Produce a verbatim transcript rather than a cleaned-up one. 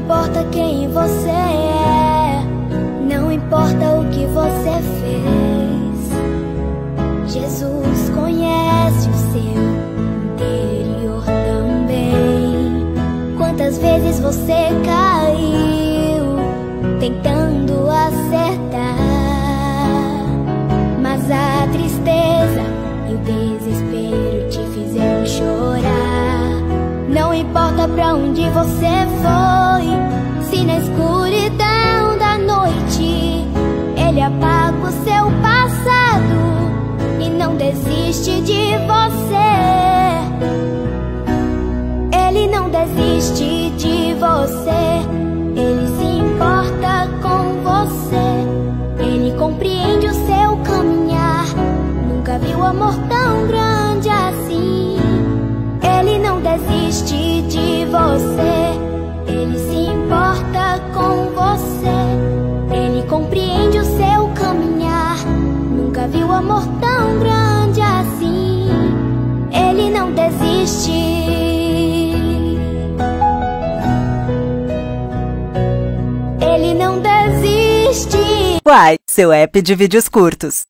importa quem você é, não importa o que você fez, Jesus conhece o seu interior também. Quantas vezes você caiu tentando acertar, mas a tristeza e o desespero te fizeram chorar. Não importa pra onde você foi, se na escuridão da noite Ele apaga o seu passado e não desiste de você. Ele não desiste de você, Ele se importa com você. Ele compreende o seu caminhar, nunca viu amor tão grande assim. Ele não desiste de você, Ele se importa com você. Ele compreende o seu caminhar, nunca viu amor tão grande assim. Ele não desiste. Ele não desiste. Uai, seu app de vídeos curtos.